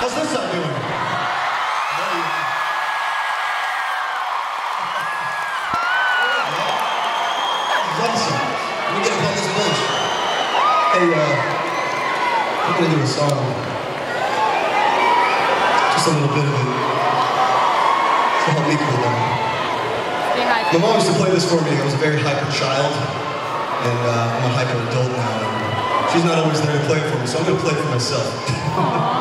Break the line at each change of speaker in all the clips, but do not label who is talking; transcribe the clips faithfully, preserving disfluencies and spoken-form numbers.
How's this side doing? Awesome. Let me get up on this bench. Hey, uh, I'm gonna do a song. Just a little bit of it. To help me cool down. My mom used to play this for me. I was a very hyper child, and uh, I'm a hyper adult now. And she's not always there to play it for me, so I'm gonna play it for myself.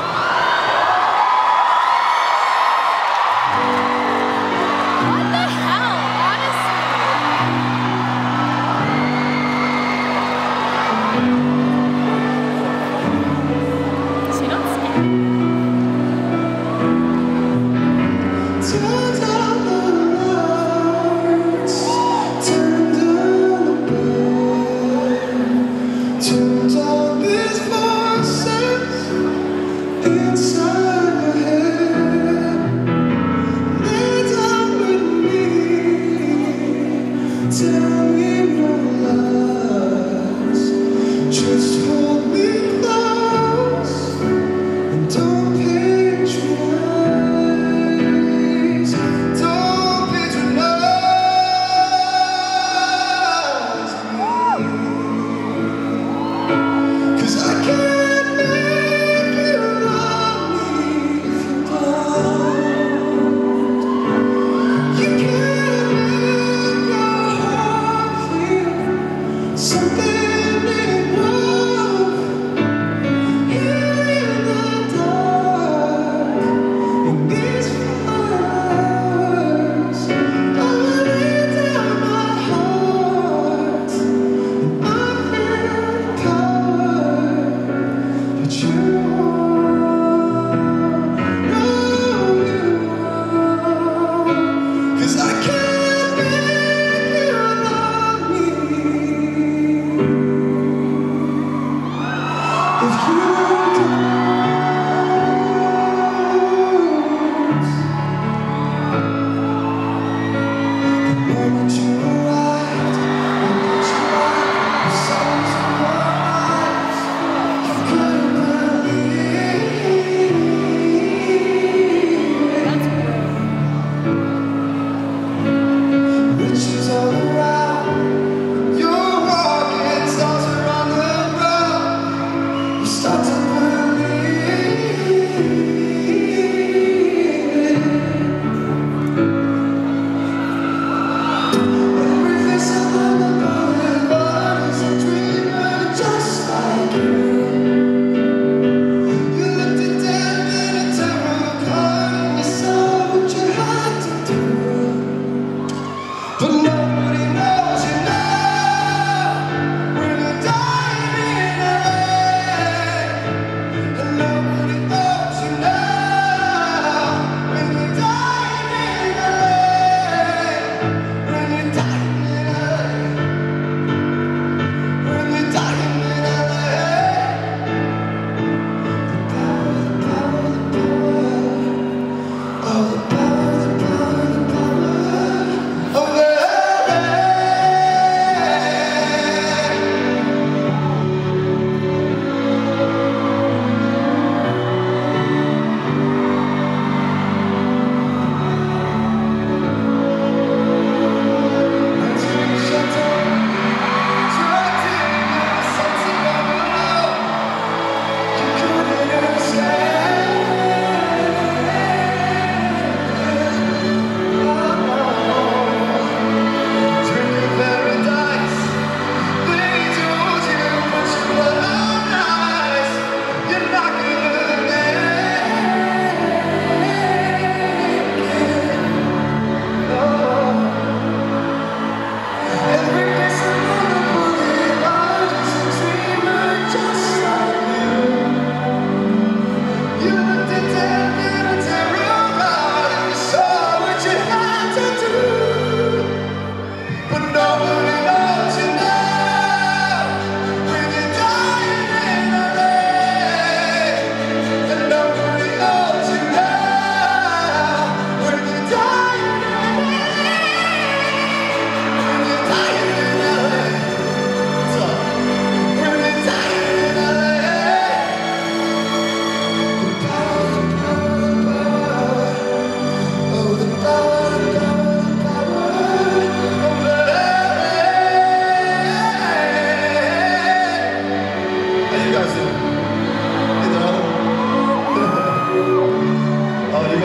Turns on these voices.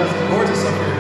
guys look gorgeous up here.